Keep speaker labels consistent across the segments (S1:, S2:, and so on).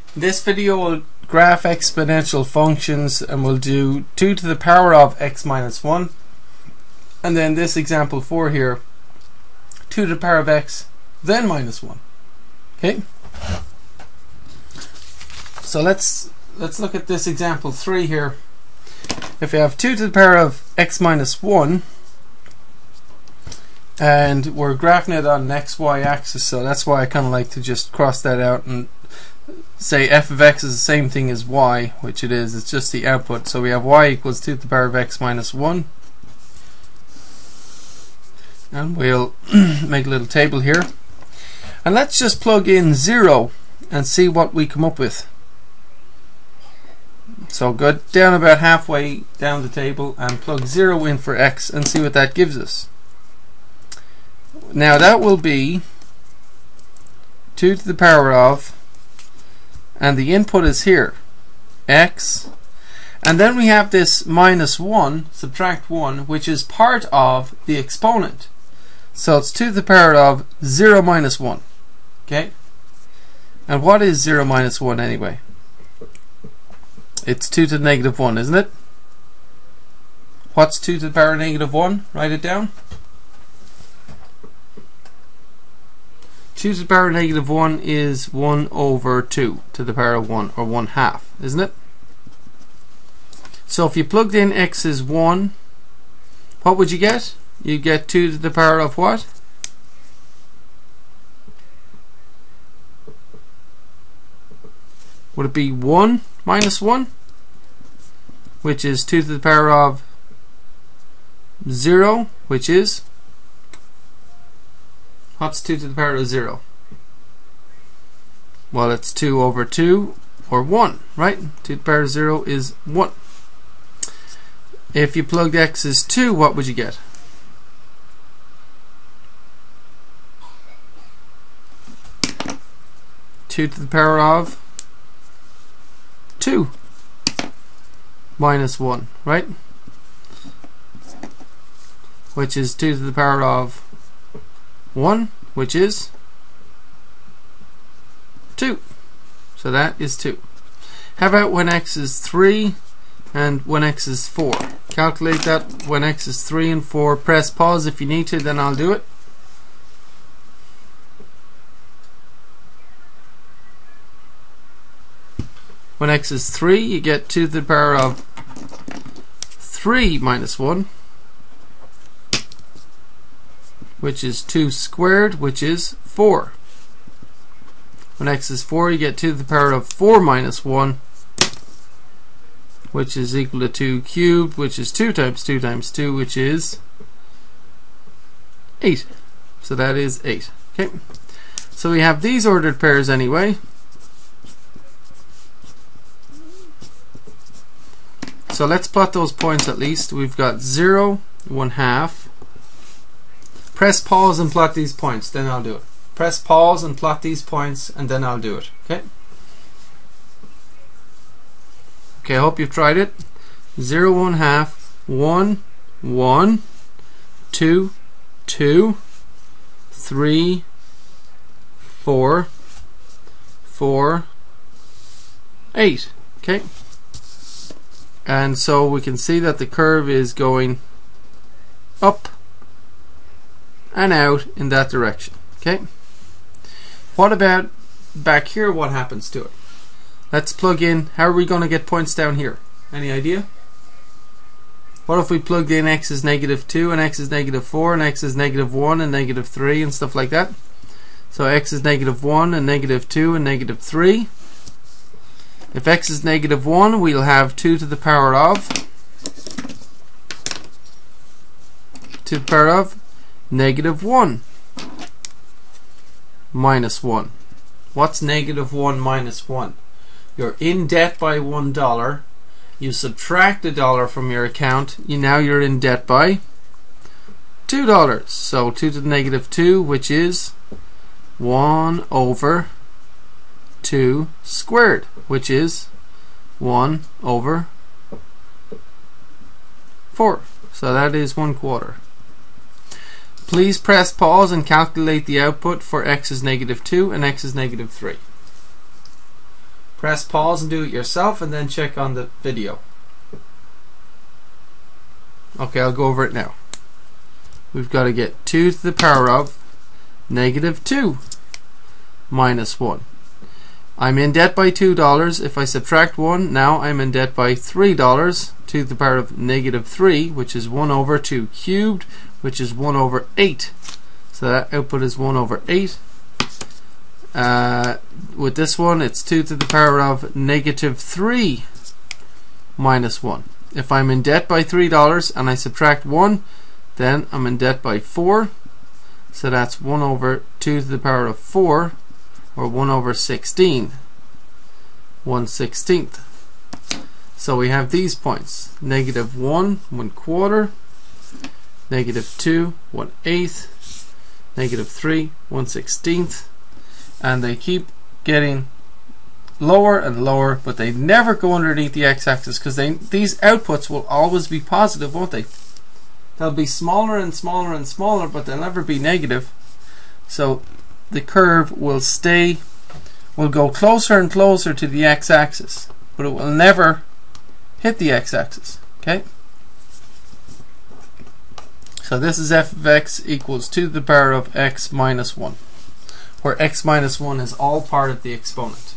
S1: This video will graph exponential functions, and we'll do 2 to the power of x minus 1, and then this example 4 here, 2 to the power of x then minus 1. Okay, so let's look at this example 3 here. If you have 2 to the power of x minus 1, and we're graphing it on an xy axis, so that's why I kind of like to just cross that out and say f of x is the same thing as y, which it is. It's just the output. So we have y equals 2 to the power of x minus 1, and we'll make a little table here, and let's just plug in 0 and see what we come up with. So go down about halfway down the table and plug 0 in for x and see what that gives us. Now that will be 2 to the power of, and the input is here, x, and then we have this minus 1, subtract 1, which is part of the exponent. So it's 2 to the power of 0 minus 1. Okay? And what is 0 minus 1 anyway? It's 2 to the negative 1, isn't it? What's 2 to the power of negative 1? Write it down. 2 to the power of negative 1 is 1 over 2 to the power of 1, or 1/2, isn't it? So if you plugged in x is 1, what would you get? You get 2 to the power of what? Would it be 1 minus 1? Which is 2 to the power of 0, which is, what's 2 to the power of 0? Well, it's 2 over 2, or 1, right? 2 to the power of 0 is 1. If you plugged x as 2, what would you get? Two to the power of 2 minus 1, right? Which is 2 to the power of 1, which is 2. So that is 2. How about when x is 3 and when x is 4? Calculate that when x is 3 and 4. Press pause if you need to, then I'll do it. When x is 3, you get 2 to the power of 3 minus 1, which is 2 squared, which is 4. When x is 4, you get 2 to the power of 4 minus 1, which is equal to 2 cubed, which is 2 times 2 times 2, which is 8. So that is 8. Okay. So we have these ordered pairs anyway. So let's plot those points at least. We've got 0, 1/2. Press pause and plot these points, then I'll do it. Press pause and plot these points, and then I'll do it. Okay? Okay, I hope you've tried it. 0, 1/2, 1, 1, 2, 2, 3, 4, 4, 8. Okay? And so we can see that the curve is going up and out in that direction. Okay. What about back here? What happens to it? Let's plug in. How are we going to get points down here? Any idea? What if we plugged in x is negative 2 and x is negative 4 and x is negative 1 and negative 3 and stuff like that? So x is negative 1 and negative 2 and negative 3. If x is negative 1, we'll have 2 to the power of 2 to the power of negative 1 minus 1. What's negative 1 minus 1? You're in debt by $1. You subtract $1 from your account. Now you're in debt by $2. So 2 to the negative 2, which is 1 over 2 squared, which is 1 over 4. So that is 1/4. Please press pause and calculate the output for x is negative 2 and x is negative 3. Press pause and do it yourself, and then check on the video. Okay, I'll go over it now. We've got to get 2 to the power of negative 2 minus 1. I'm in debt by $2. If I subtract 1, now I'm in debt by $3. 2 to the power of negative 3, which is 1 over 2 cubed, which is 1 over 8. So that output is 1 over 8. With this one, it's 2 to the power of negative 3 minus 1. If I'm in debt by $3 and I subtract 1, then I'm in debt by 4. So that's 1 over 2 to the power of 4, or 1 over 16, 1/16. So we have these points: negative 1, 1/4, negative 2, 1/8, negative 3, 1/16, and they keep getting lower and lower, but they never go underneath the x-axis, because these outputs will always be positive, won't they? They'll be smaller and smaller and smaller, but they'll never be negative. So the curve will go closer and closer to the x-axis, but it will never hit the x-axis. Okay? So this is f of x equals 2 to the power of x minus 1, where x minus 1 is all part of the exponent.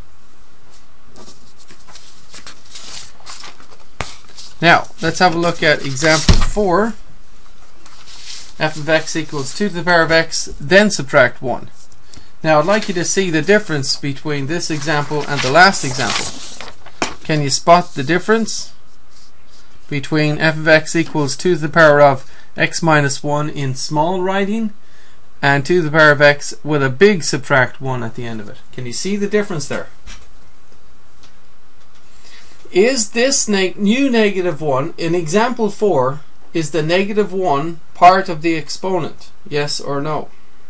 S1: Now, let's have a look at example 4. F of x equals 2 to the power of x, then subtract 1. Now, I'd like you to see the difference between this example and the last example. Can you spot the difference between f of x equals 2 to the power of x minus 1 in small writing and 2 to the power of x with a big subtract 1 at the end of it? Can you see the difference there? Is this new negative 1 in example 4, is the negative 1 part of the exponent? Yes or no?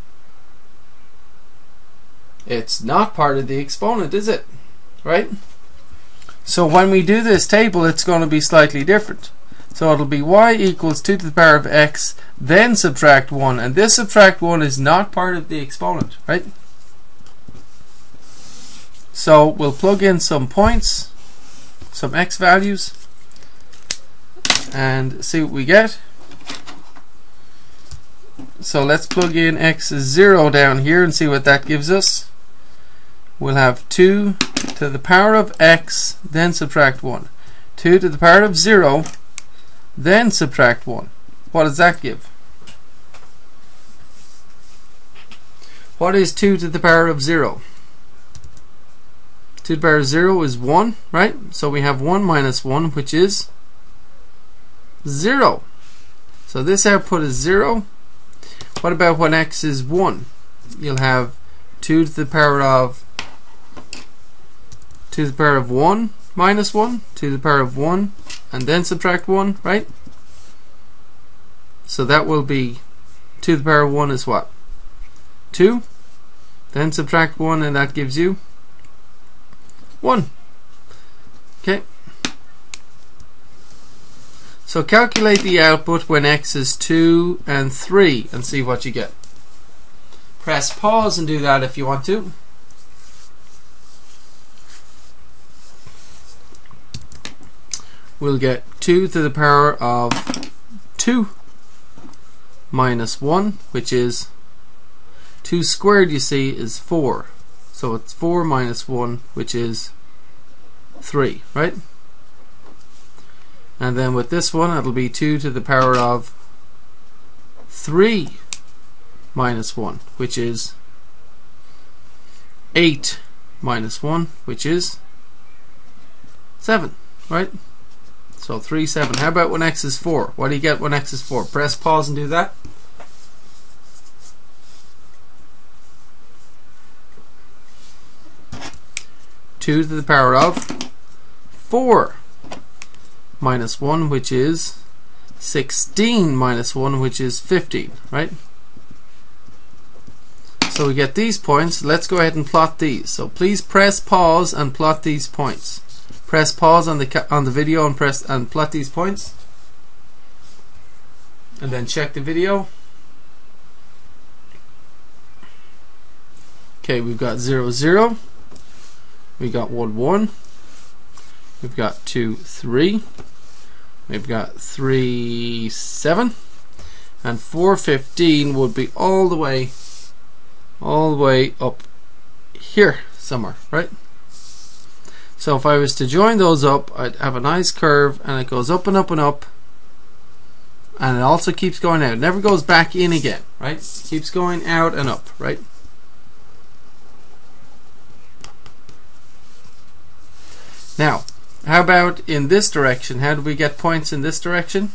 S1: It's not part of the exponent, is it? Right? So when we do this table, it's going to be slightly different. So it'll be y equals 2 to the power of x, then subtract 1. And this subtract 1 is not part of the exponent, right? So we'll plug in some points, some x values, and see what we get. So let's plug in x is 0 down here and see what that gives us. We'll have 2 to the power of x, then subtract 1. 2 to the power of 0, then subtract 1. What does that give? What is 2 to the power of 0? 2 to the power of 0 is 1, right? So we have 1 minus 1, which is 0. So this output is 0. What about when x is 1? You'll have 2 to the power of 1 minus 1, 2 to the power of 1, and then subtract 1, right? So that will be 2 to the power of 1 is what? 2. Then subtract 1, and that gives you 1. Okay. So calculate the output when x is 2 and 3 and see what you get. Press pause and do that if you want to. We'll get 2 to the power of 2 minus 1, which is 2 squared, you see, is 4. So it's 4 minus 1, which is 3, right? And then with this one, it'll be 2 to the power of 3 minus 1, which is 8 minus 1, which is 7, right? So 3, 7. How about when x is 4? What do you get when x is 4? Press pause and do that. Two to the power of 4 minus 1, which is 16 minus 1, which is 15, right? So we get these points. Let's go ahead and plot these. So please press pause and plot these points. Press pause on the video and plot these points, and then check the video. Okay, we've got 0, 0, We got 1, 1. We've got 2, 3. We've got 3, 7. And 4, 15 would be all the way up here somewhere, right? So if I was to join those up, I'd have a nice curve, and it goes up and up and up, and it also keeps going out. It never goes back in again, right? It keeps going out and up, right? Now, how about in this direction? How do we get points in this direction?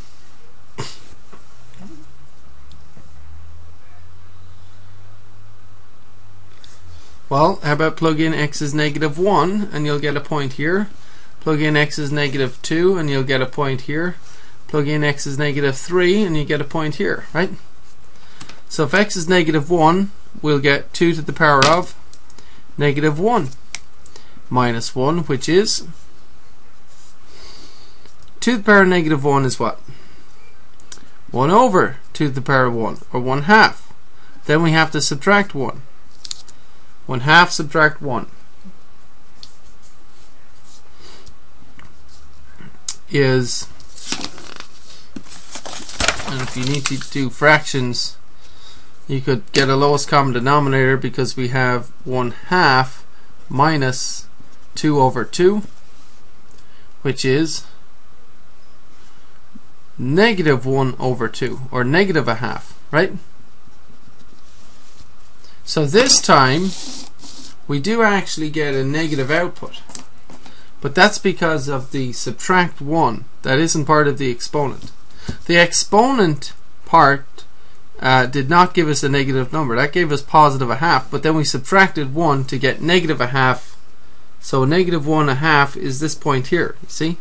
S1: Well, how about plug in x is -1 and you'll get a point here. Plug in x is -2 and you'll get a point here. Plug in x is -3 and you get a point here, right? So if x is -1, we'll get 2 to the power of -1 minus 1, which is 2 to the power of -1 is what? 1 over 2 to the power of 1, or 1/2. Then we have to subtract 1. 1/2 subtract 1 is, and if you need to do fractions, you could get a lowest common denominator, because we have 1/2 minus 2 over 2, which is -1 over 2, or -1/2, right? So this time we do actually get a negative output, but that's because of the subtract 1. That isn't part of the exponent. The exponent part did not give us a negative number. That gave us +1/2, but then we subtracted 1 to get -1/2. So -1/2 is this point here, you see?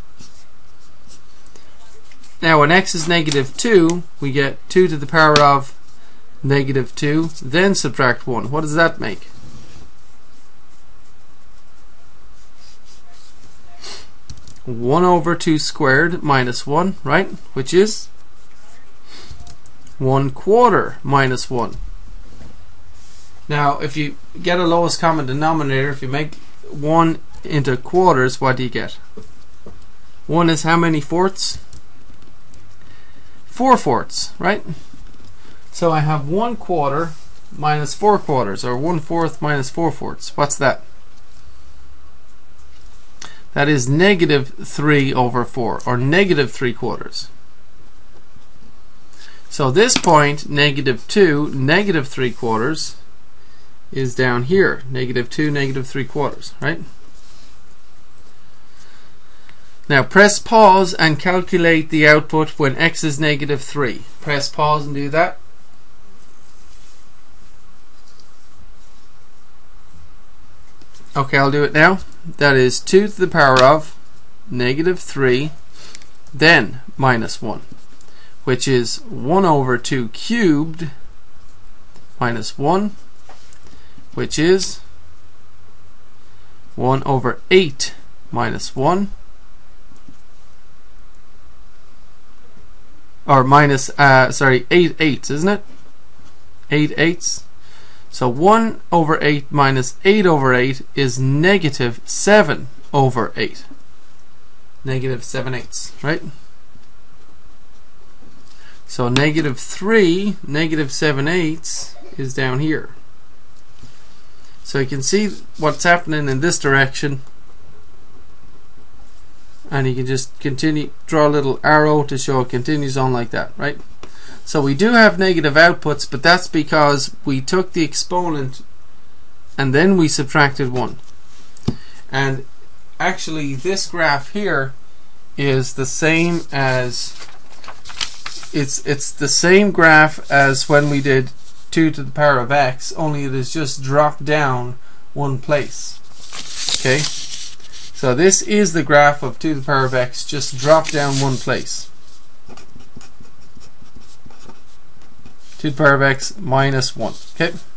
S1: Now when x is -2, we get 2 to the power of -2, then subtract 1. What does that make? One over 2 squared minus 1, right? Which is 1/4 minus 1. Now if you get a lowest common denominator, if you make 1 into quarters, what do you get? 1 is how many fourths? 4 fourths, right? So I have 1/4 minus 4 quarters, or 1/4 minus 4 fourths. What's that? That is -3 over 4, or -3 quarters. So this point, -2, -3 quarters, is down here. -2, -3 quarters, right? Now press pause and calculate the output when x is -3. Press pause and do that. Okay, I'll do it now. That is 2 to the power of -3, then minus 1, which is 1 over 2 cubed minus 1, which is 1 over 8 minus 1, or minus, 8 eighths, isn't it? 8 eighths. So 1 over 8 minus 8 over 8 is -7 over 8. -7 eighths, right? So -3, -7 eighths is down here. So you can see what's happening in this direction, and you can just continue, draw a little arrow to show it continues on like that, right? So we do have negative outputs, but that's because we took the exponent and then we subtracted 1. And actually this graph here is the same as, it's the same graph as when we did 2 to the power of x, only it has just dropped down one place. Okay, so this is the graph of 2 to the power of x, just dropped down one place. 2 to the power of x minus 1. Okay.